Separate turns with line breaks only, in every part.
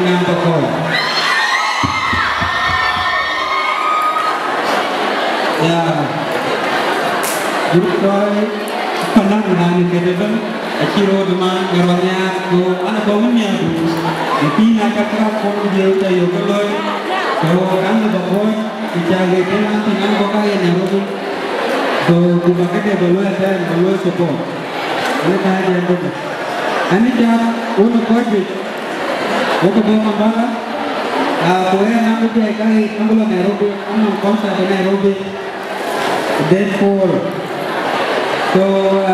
dengan tokoh. Ya, Jurkoi pernah menangani kedepan, Akiro demam ngarwanya go anak bawanya tu, tapi nak kerap pun dia udah yogaloi, kalau kami bawa dijaga dengan tinggal bawa yang nyaru, so bukan dia bawa ada bawa support, ini dah dia tu. Ani jam untuk kerja, untuk bawa mana? Boleh nak pergi kali, ambil Nairobi, ambil konser di Nairobi. Therefore, so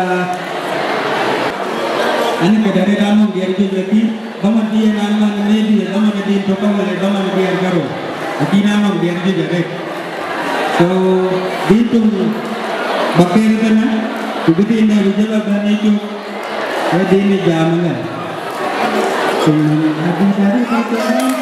ani kadare dalam dia lagi, kamu dia nama ni dia, kamu dia total dia, kamu dia karo, di nama dia jadi. So itu bakal kan? Begitu ini berjalan kan itu, jadi ini jaman. So habis dari itu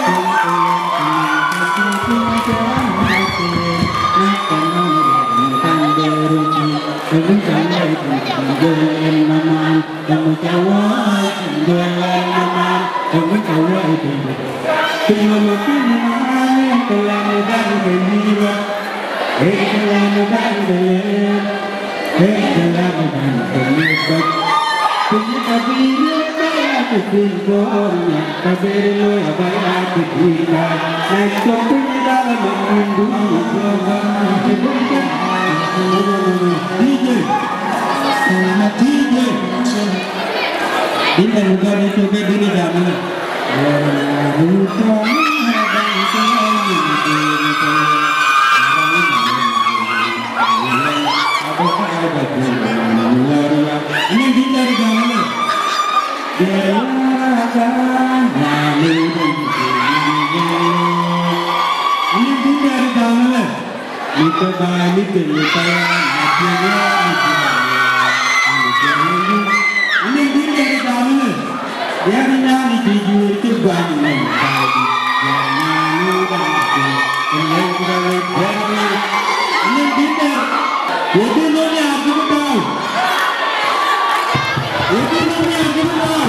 ini bukan itu begini zaman. Ini kita di zaman. Ini kita di zaman. Itu bang itu saya ini dia dari dalam dia ni nak dijual itu banyak ini dia jadi ni aku tahu jadi ni aku tahu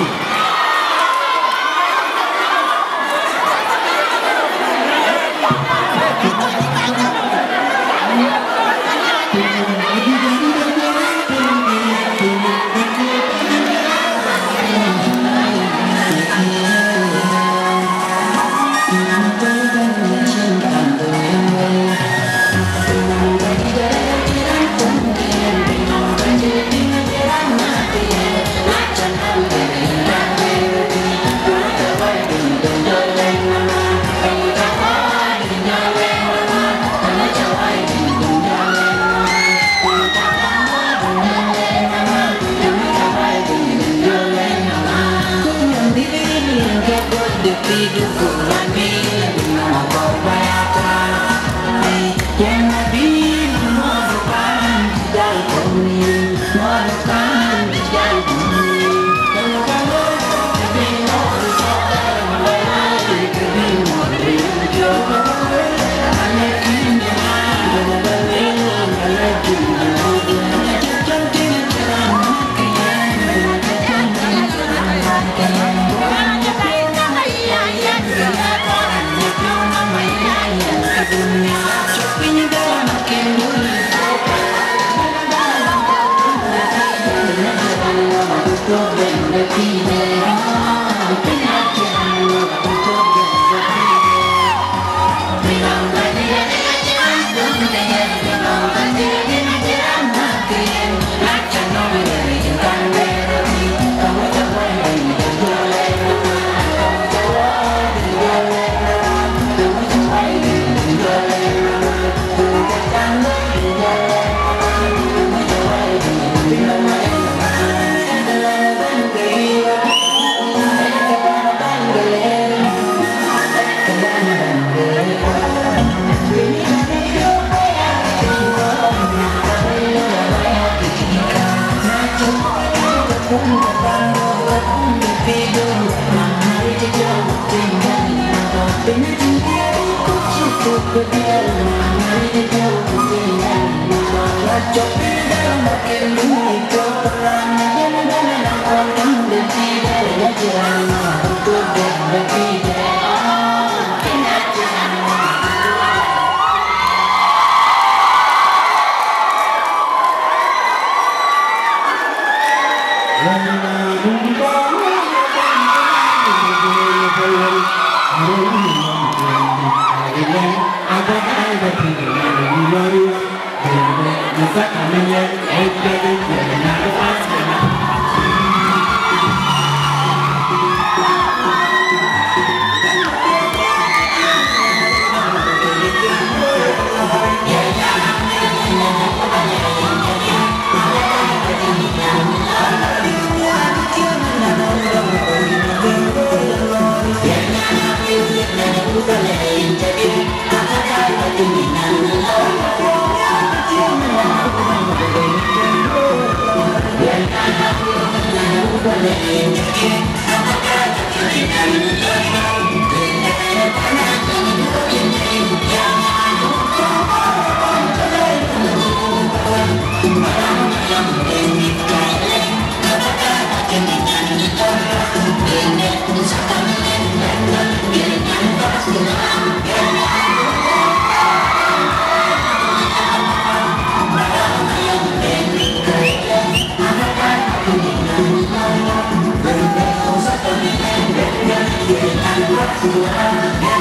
Terima kasih. Yeah.